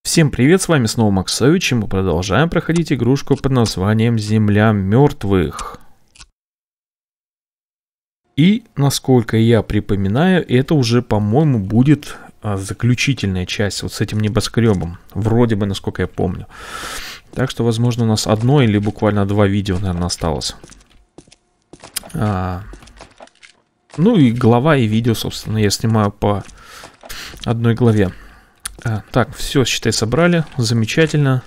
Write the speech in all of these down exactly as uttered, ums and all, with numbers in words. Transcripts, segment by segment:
Всем привет, с вами снова Максович, и мы продолжаем проходить игрушку под названием Земля мертвых. И, насколько я припоминаю, это уже, по-моему, будет а, заключительная часть вот с этим небоскребом. Вроде бы, насколько я помню. Так что, возможно, у нас одно или буквально два видео, наверное, осталось. А, ну и глава, и видео, собственно, я снимаю по одной главе. А, так, все, считай, собрали. Замечательно.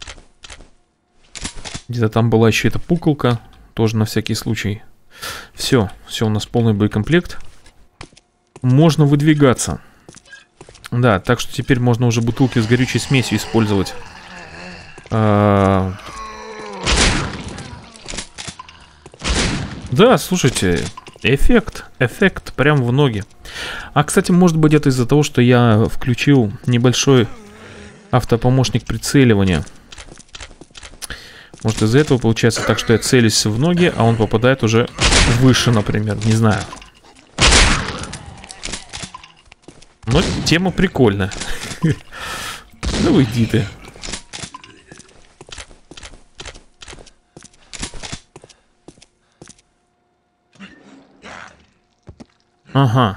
Где-то там была еще эта пуколка. Тоже на всякий случай. Все, все, у нас полный боекомплект. Можно выдвигаться. Да, так что теперь можно уже бутылки с горючей смесью использовать. А... Да, слушайте, эффект, эффект прям в ноги. А, кстати, может быть, это из-за того, что я включил небольшой автопомощник прицеливания. Может, из-за этого получается так, что я целюсь в ноги, а он попадает уже выше, например. Не знаю. Но тема прикольная. Ну, иди ты. Ага.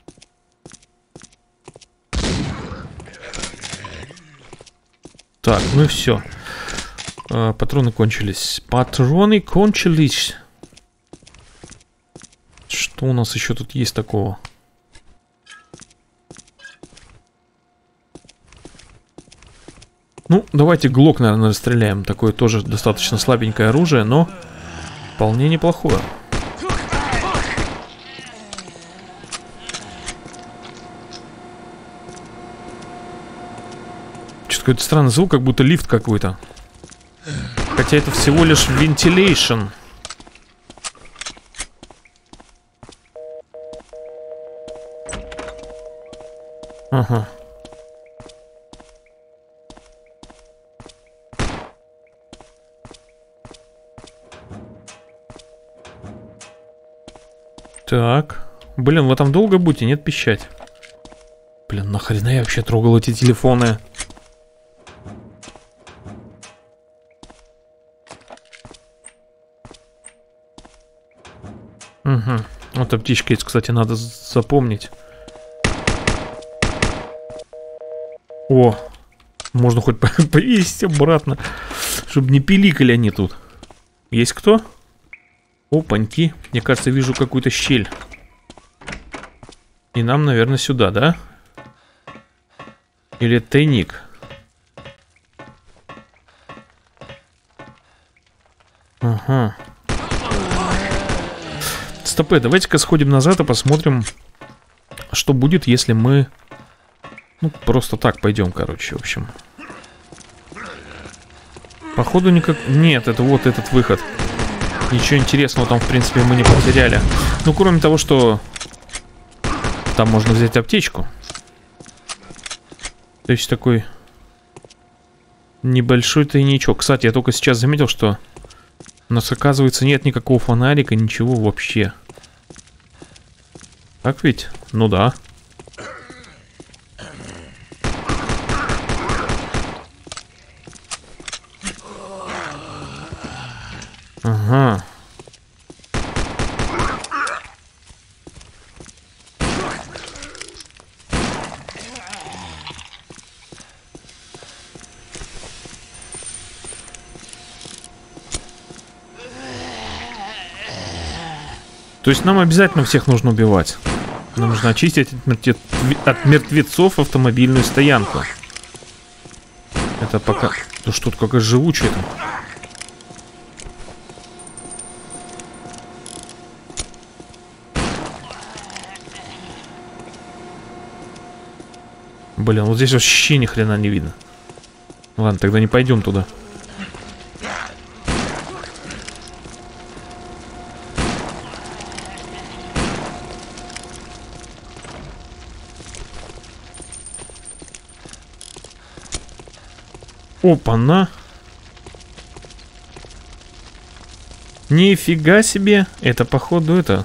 Так, ну и все. А, патроны кончились. Патроны кончились. Что у нас еще тут есть такого? Ну, давайте глок, наверное, расстреляем. Такое тоже достаточно слабенькое оружие, но вполне неплохое. Какой-то странный звук, как будто лифт какой-то. Хотя это всего лишь вентилейшн. Ага. Так. Блин, вы там долго будете? Нет, пищать. Блин, нахрена я вообще трогал эти телефоны? Угу. Вот аптечки, кстати, надо запомнить. О, можно хоть повесить обратно, чтобы не пиликали они тут. Есть кто? Опаньки. Мне кажется, вижу какую-то щель. И нам, наверное, сюда, да? Или тайник? Ага. Стопэ, давайте-ка сходим назад и посмотрим, что будет, если мы... Ну, просто так пойдем, короче, в общем. Походу никак... Нет, это вот этот выход. Ничего интересного там, в принципе, мы не потеряли. Ну, кроме того, что... Там можно взять аптечку. То есть такой... Небольшой тайничок. Кстати, я только сейчас заметил, что... У нас, оказывается, нет никакого фонарика, ничего вообще. Так ведь? Ну да. Ага. То есть нам обязательно всех нужно убивать. Нам нужно очистить от, мертве... от мертвецов автомобильную стоянку. Это пока... Да что-то какая живучая там. Блин, вот здесь вообще ни хрена не видно. Ладно, тогда не пойдем туда. Опа-на. Нифига себе. Это, походу, это...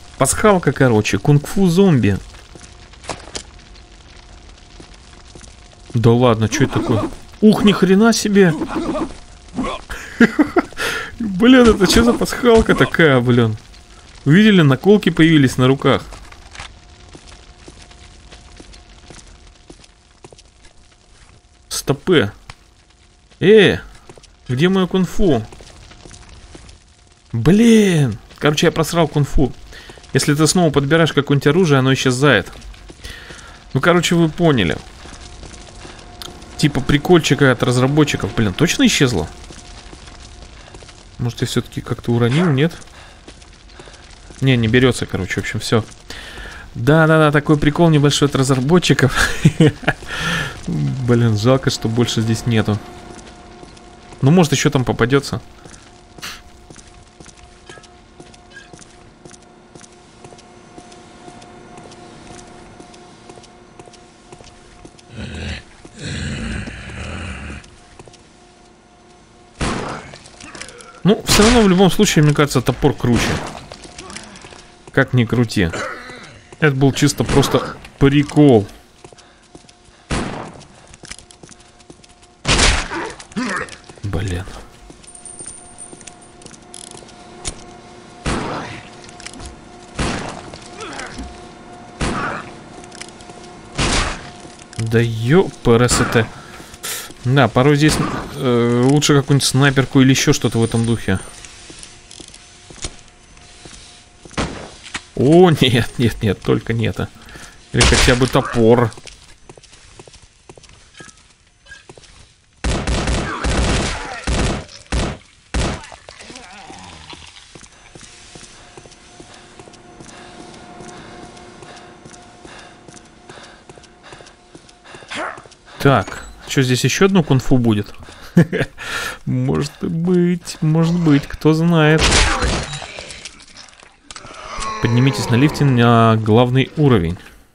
Пасхалка, короче. Кунг-фу зомби. Да ладно, что это такое? Ух, ни хрена себе! Блин, это что за пасхалка такая, блин? Увидели, наколки появились на руках. Стопы. Э, где мое кунг-фу? Блин. Короче, я просрал кунг-фу. Если ты снова подбираешь какое-нибудь оружие, оно исчезает. Ну, короче, вы поняли. Типа прикольчика от разработчиков. Блин, точно исчезло? Может, я все-таки как-то уронил, нет? Не, не берется, короче, в общем, все. Да-да-да, такой прикол небольшой от разработчиков. Блин, жалко, что больше здесь нету. Ну, может, еще там попадется. Ну, все равно, в любом случае, мне кажется, топор круче. Как ни крути. Это был чисто просто прикол. Блин. Да ёпрст. Да, порой здесь э, лучше какую-нибудь снайперку или еще что-то в этом духе. О, нет, нет, нет, только не это. Или хотя бы топор. Так, что здесь еще одно кунг-фу будет? Может быть, может быть, кто знает. Поднимитесь на лифте на главный уровень.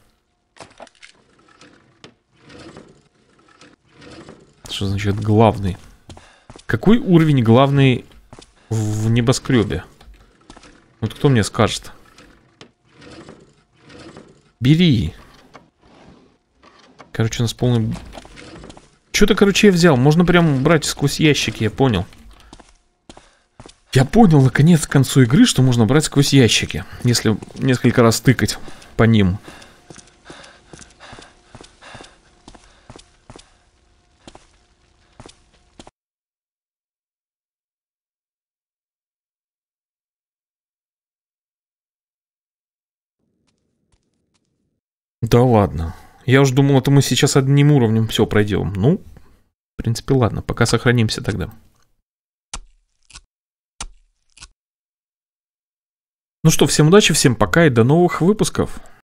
Что значит главный? Какой уровень главный в небоскребе? Вот кто мне скажет? Бери. Короче, у нас полный... Что-то, короче, я взял. Можно прям брать сквозь ящики, я понял. Я понял, наконец, к концу игры, что можно брать сквозь ящики. Если несколько раз тыкать по ним. Да ладно. Я уж думал, это мы сейчас одним уровнем все пройдем. Ну, в принципе, ладно. Пока сохранимся тогда. Ну что, всем удачи, всем пока и до новых выпусков.